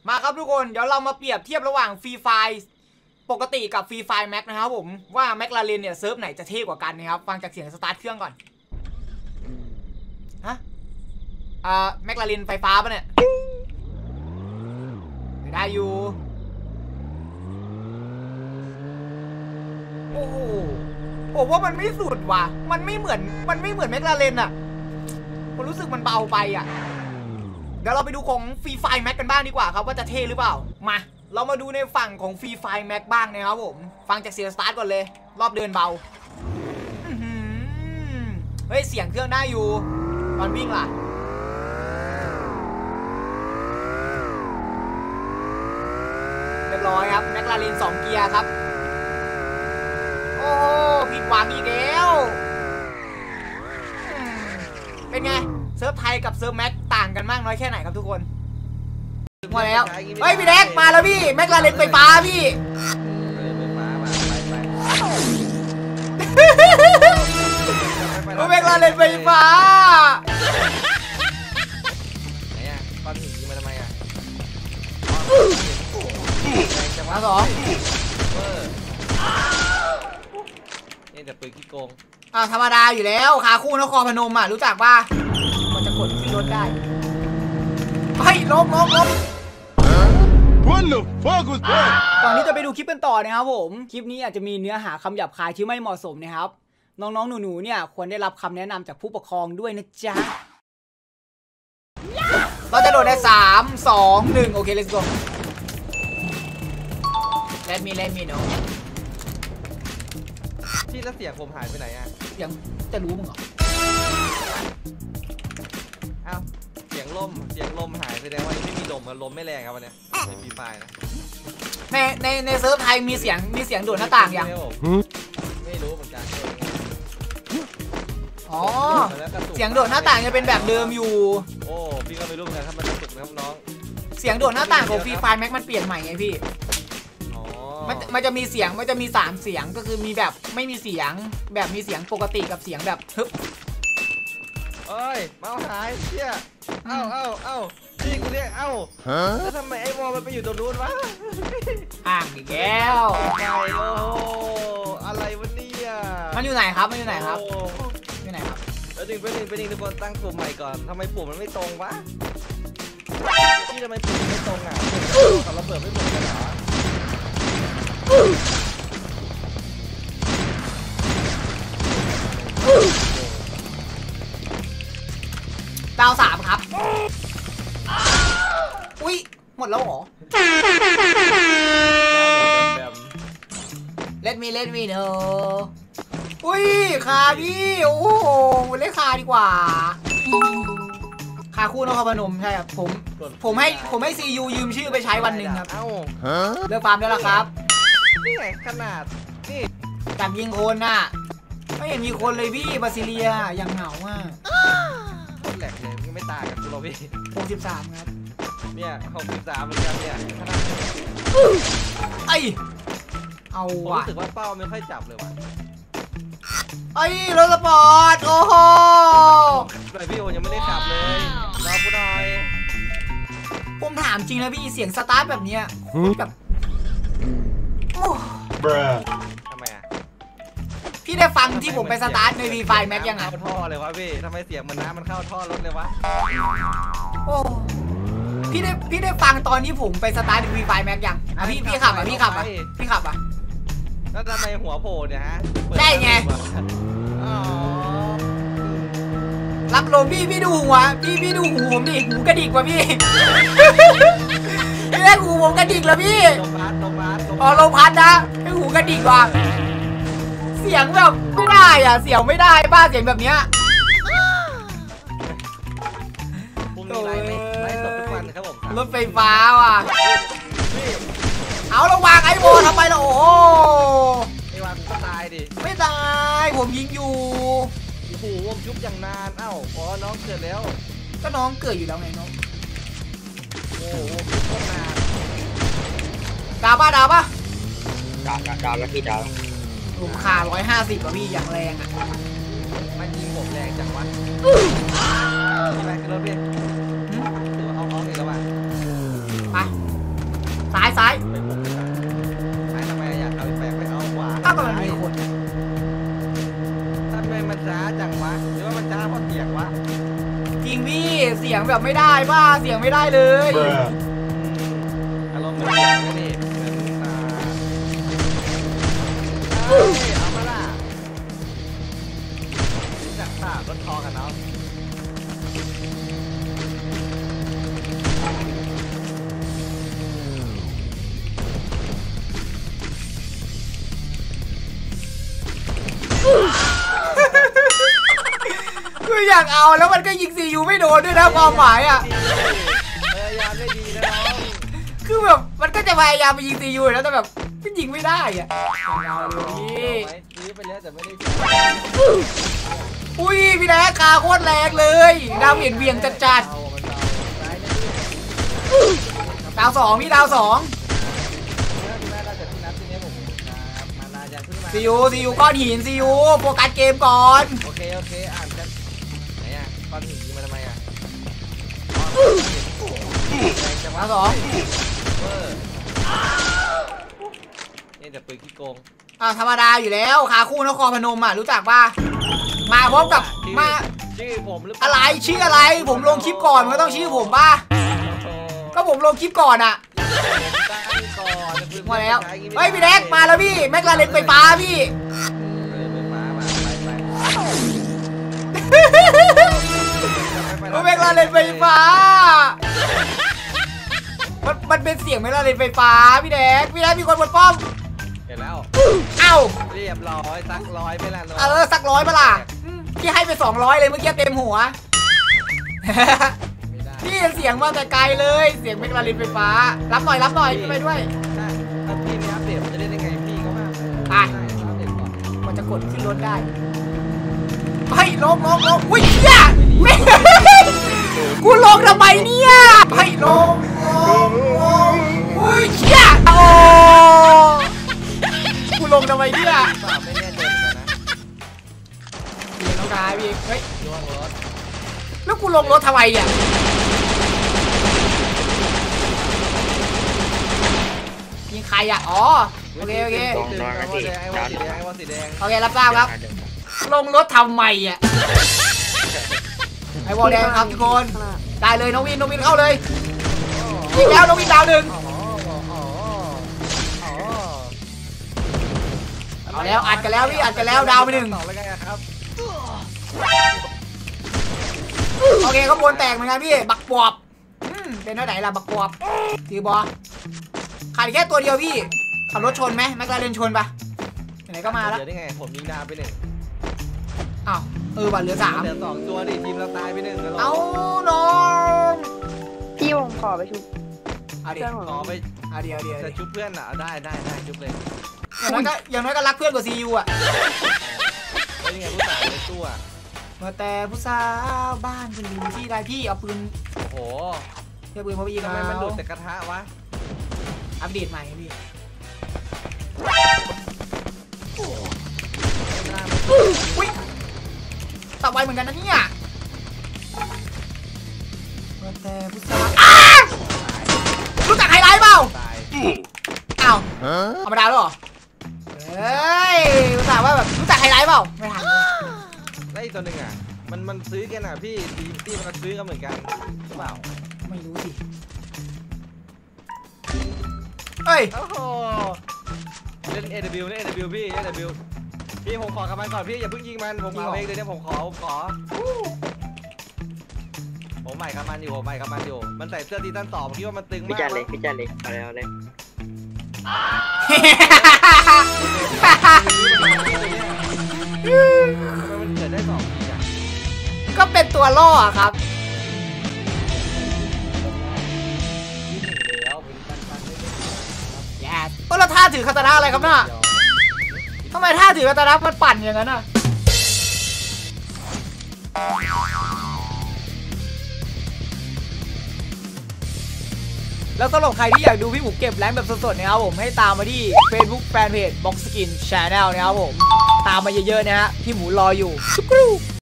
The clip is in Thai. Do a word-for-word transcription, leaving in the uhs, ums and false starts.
มาครับทุกคนเดี๋ยวเรามาเปรียบเทียบระหว่างฟรีไฟปกติกับฟรีไฟแม็กนะครับผมว่าแม็กลาเรนเนี่ยเซิร์ฟไหนจะเท่กว่ากันนะครับฟังจากเสียงสตาร์ทเครื่องก่อนฮะอ่าแม็กลาเรนไฟฟ้าปะเนี่ยไม่ได้อยู่โอ้โหผมว่ามันไม่สุดว่ะมันไม่เหมือนมันไม่เหมือนแม็กลาเรนอะผมรู้สึกมันเบาไปอะเดี๋ยวเราไปดูของฟรีไฟแม็กกันบ้างดีกว่าครับว่าจะเท่หรือเปล่ามาเรามาดูในฝั่งของฟรีไฟแม็กบ้างนะครับผมฟังจากเสียงสตาร์ทก่อนเลยรอบเดินเบาเฮ้ยเสียงเครื่องได้อยู่ตอนวิ่งล่ะเรียบร้อยครับแม็กลาเรนสองเกียร์ครับโอ้ผิดหวังอีกแล้วเป็นไงเซิร์ฟไทยกับเซิร์ฟแม็กต่างกันมากน้อยแค่ไหนครับทุกคนมาแล้วเฮ้ยพี่แดกมาแล้วพี่แม็กลาเรนไฟฟ้าพี่ไฟฟ้ามาไปไปแม็กลาเรนไฟฟ้าไหนอ่ะก้อนหินยิงมาทำไมอ่ะจังหวะสองเออนี่แต่ปืนขี้โกงอ่าธรรมดาอยู่แล้วขาคู่นครพนมอ่ะรู้จักป่ะมันจะกดขึ้นรถได้เฮ้ยลบลบลบก่อนที่จะไปดูคลิปกันต่อนะครับผมคลิปนี้อาจจะมีเนื้อหาคำหยาบคายที่ไม่เหมาะสมนะครับน้องๆหนูๆเนี่ยควรได้รับคำแนะนำจากผู้ปกครองด้วยนะจ๊ะเราจะโดดได้สามสองหนึ่งโอเค let's go let me let me know ที่แล้วเสียงผมหายไปไหนอ่ะยังจะรู้มึงเหรออ้าวเสียงลมเสียงลมหายแสดงว่าไม่มีลมมันลมไม่แรงครับวันนี้ในฟรีไฟนะในในในเซิร์ฟไทยมีเสียงมีเสียงโดดหน้าต่างยังไม่รู้เหมือนกันอ๋อเสียงโดดหน้าต่างจะเป็นแบบเดิมอยู่โอ้พี่ก็ไม่รู้เหมือนกันถ้ามันจะสุดนะครับน้องเสียงโดดหน้าต่างของฟรีไฟแม็กมันเปลี่ยนใหม่ไงพี่มันมันจะมีเสียงมันจะมีสามเสียงก็คือมีแบบไม่มีเสียงแบบมีเสียงปกติกับเสียงแบบฮึบเอ้ยเมาหายเชี่ยเอ้าเอ้าเอ้าพี่กูเรียกเอ้าแล้วทำไมไอ้วอลมันไปอยู่ตรงนู้นวะอ่างอีกแล้วไอ้โอ้อะไรวะเนี่ยมันอยู่ไหนครับมันอยู่ไหนครับอยู่ไหนครับไปดึงไปดึงไปดึงทุกคนตั้งปุ่มใหม่ก่อนทำไมปุ่มมันไม่ตรงวะพี่ทำไมปุ่มไม่ตรงอ่ะกับระเบิดไม่เหมือนกันเหรอดาวสามครับอุ้ยหมดแล้วเหรอเล่นมีเล่นมีเนอะอุ้ยคาพี่โอ้โหเล่นคาดีกว่าคาคู่นครพนมใช่ครับผมผมให้ผมให้ซียูยืมชื่อไปใช้วันหนึ่งครับเลิกฟาร์มแล้วล่ะครับนี่ไงขนาดนี่จับยิงคนน่ะไม่เห็นมีคนเลยพี่บาซิเลียยังเหงาอ่ะคนแหลกเลยไม่ต่างกันตัวพี่หกสิบสามครับเนี่ยหกสิบสามเหมือนกันเนี่ยไอเอาว่ะรู้สึกว่าเป้าไม่ค่อยจับเลยว่ะไอ้รถสปอร์ตโอ้โหแต่พี่โอยังไม่ได้ขับเลยรอกูหน่อยผมถามจริงนะพี่เสียงสตาร์ทแบบเนี้ยแบบทำไมอ่ะพี่ได้ฟังที่ผมไปสตาร์ทในวีไฟแม็กยังไงเข้าท่อเลยวะพี่ทำไมเสียงมันน้ำมันเข้าท่อรถเลยวะโอ้พี่ได้พี่ได้ฟังตอนที่ผมไปสตาร์ทในวีไฟแม็กยังอ่ะพี่พี่ขับอ่ะพี่ขับอ่ะพี่ขับอ่ะแล้วทำไมหัวโผล่เนี่ยฮะได้ไงรับลมพี่พี่ดูหัวพี่พี่ดูหูผมดิหูกระดิกว่ะพี่พี่แรกหูผมกระดิกแล้วพี่ลมพัดลมพัดอ๋อลมพัดนะให้หูกระดิกว่ะเสียงแบบไม่ได้อ่ะเสียงไม่ได้ป้าเสียงแบบเนี้ยผมมีไลฟ์ไลฟ์สดทุกวันครับผมรถไฟฟ้าว่ะเอาระวางไอ้โบทำไมล่ะโอ้ไอ้วางก็ตายดิไม่ตายผมยิงอยู่โอ้โหวงชุบอย่างนานเอ้าอ๋อน้องเกิดแล้วก็น้องเกิดอยู่แล้วไงน้องโอ้โหวงชุบก็นานดาวป่ะดาวป่ะดาวดาวแล้วพี่ดาวผมขาร้อยห้าสิบกว่าพี่อย่างแรงอ่ะมันยิงผมแรงจังวะนี่แรงขึ้นรถพี่ถือว่าเอาน้องอีกแล้วป่ะไปซ้ายไปผมซ้ายทำไมอยากเอาแปลกไปเอาขวาอ้าวมันมีคนทำไมมันช้าจังวะหรือว่ามันช้าเพราะเสียงวะจริงพี่เสียงแบบไม่ได้บ้าเสียงไม่ได้เลยอารมณ์เหมือนเสียงนะนี่เหมือนอ่าเอ้ยเอามาล่ะจากตารถทอกันเนาะคืออยากเอาแล้วมันก็ยิงซียูไม่โดนด้วยนะความหมายอ่ะพยายามได้ดีนะน้องคือแบบมันก็จะพยายามไปยิงซียูแล้วแต่แบบก็ยิงไม่ได้อ่ะเอาเลยพี่ซื้อไปแล้วแต่ไม่ได้อุ้ยพี่แดกคาโคตรแรงเลยดาวเห็นเวียงจัดจัดเอามันเอาซ้ายนะดาวสองพี่ดาวสองพี่แม่เราจะพี่นับทีนี้ผมครับมานาจะขึ้นมาซียูซียูก้อนหินซียูโฟกัสเกมก่อนโอเคโอเคอ่านกันไหนอ่ะก้อนหินยิงมาทำไมอ่ะจังหวะดาวสองเออนี่แต่ปืนขี้โกงอ่ะธรรมดาอยู่แล้วคาคู่นครพนมอ่ะรู้จักป่ะมาพร้อมกับมาชื่อผมหรืออะไรชื่ออะไรผมลงคลิปก่อนมันก็ต้องชื่อผมป่ะก็ผมลงคลิปก่อนอ่ะมาแล้วเฮ้ยพี่แดกมาแล้วพี่แม็กลาเรนไฟฟ้าพี่มามาไปไปโอ้แม็กลาเรนไฟฟ้ามันมันเป็นเสียงแม็กลาเรนไฟฟ้าพี่แดกพี่แดกมีคนบนป้อมเห็นแล้วเอ้าเรียบร้อยสักร้อยไปละเออสักร้อยปะล่ะพี่ให้ไปสองร้อยเลยเมื่อกี้เต็มหัวไม่ได้พี่เสียงมาแต่ไกลเลยเสียงแม็กลาเรนไฟฟ้ารับหน่อยรับหน่อยพี่ไปด้วยถ้าพี่มีอัปเดตมันจะเล่นได้ไงพี่ก็ว่าอ่ะอัปเดตก่อนมันจะกดขึ้นรถได้เฮ้ยลงลงลงอุ้ยเหี้ยไม่ กูลงทำไมเนี่ยเฮ้ยลงลงลงอุ้ยเหี้ยโอ้กูลงทำไมเนี่ยเปล่าไม่แน่ใจเหมือนกันนะพี่น้องชายพี่เฮ้ยล่วงรถแล้วกูลงรถทำไมอ่ะยิงใครอ่ะอ๋อโอเคโอเคไอ้วอลสีแดงไอ้วอลสีแดงไอ้วอลสีแดงโอเครับทราบครับลงรถทำไมอ่ะไอ้วอลแดงครับทุกคนได้เลยน้องวินน้องวินเข้าเลยยิงแล้วน้องวินดาวหนึ่งอ๋ออ๋ออ๋อเอาแล้วอัดกันแล้วพี่อัดกันแล้วดาวไปหนึ่งต่อแล้วไงครับโอเคขบวนแตกเหมือนกันพี่บักปอบอืมเป็นเท่าไหร่ล่ะบักปอบทีบอขาดแค่ตัวเดียวพี่ขับรถชนไหมแม็กลาเรนชนปะไหนก็มาแล้วเดี๋ยวได้ไงผมยิงดาวไปหนึ่งอ้าวเออบัตรเหลือสามเหลือสองตัวดิทีมเราตายไปหนึ่งแล้วเอาน้องพี่ผมขอไปชุบเอาดิเพื่อนผมขอไปเอาดิเอาดิเอาจะดิชุบเพื่อนอ่ะได้ได้ได้ชุบเลยอย่างน้อยก็อย่างน้อยก็รักเพื่อนกว่าซียูอ่ะแล้วยังไงผู้สาวในตู้อ่ะมาแต่ผู้สาวบ้านคุณดูที่ใดพี่เอาปืนโอ้โหเอาปืนมาไปยิงทำไมมันเอาดูดแต่กระทะวะอัปเดตใหม่พี่ไม่น่าไม่อุ้ยตับไวเหมือนกันนะเนี่ยมาแต่ผู้สาวอ้ารู้จักไฮไลท์เปล่าตายอ้าวธรรมดาแล้วเหรอเฮ้ยรู้จักว่าแบบรู้จักไฮไลท์เปล่าไม่ทันเลยแล้วอีกตัวหนึ่งอ่ะมันมันซื้อกันอ่ะพี่ทีมที่มันซื้อกันเหมือนกันหรือเปล่าไม่รู้สิเฮ้ยโอ้โหเล่น เอ ดับเบิลยู เล่น เอ ดับเบิลยู พี่ เอ ดับเบิลยู พี่ผมขอกำมันก่อนพี่อย่าเพิ่งยิงมันผมเอาเองเลยเนี่ยผมขอผมขอผมใหม่กับมันอยู่ผมใหม่กับมันอยู่มันใส่เสื้อทีตันต่อผมคิดว่ามันตึงพี่มากจันเลยพี่จันเลยเอาเลยเอาเลยมันเกิดได้สองทีอ่ะก็เป็นตัวล่ออะครับที่หนึ่งแล้วเป็นปันปันได้เลยแย่เพราะเราท่าถือคาตานะอะไรครับน่ะทำไมท่าถือคาตานะมันปั่นอย่างนั้นอ่ะแล้วสำหรับใครที่อยากดูพี่หมูเก็บแรงแบบสดๆนะครับผมให้ตามมาที่ Facebook Fanpage Box Skin Channel นะครับผมตามมาเยอะๆนะฮะพี่หมูรออยู่